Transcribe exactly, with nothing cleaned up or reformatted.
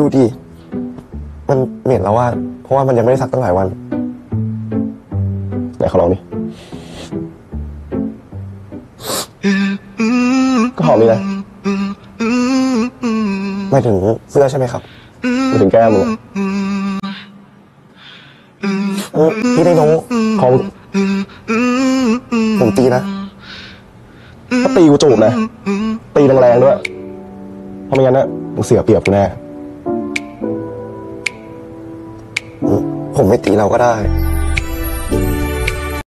ดูดิมันเหม็นแล้วว่าเพราะว่ามันยังไม่ได้ซักตั้งหลายวันไหนขอลองดิก็หอมดีนะหมายถึงเสื้อใช่ไหมครับหมายถึงแก้มมึงเออพี่ได้น้องของผมตีนะถ้าตีกูจูบนะตีแรงๆด้วยเพราะไม่งั้นนะมึงเสียเปรียบกูแน่ผมไม่ตีเราก็ได้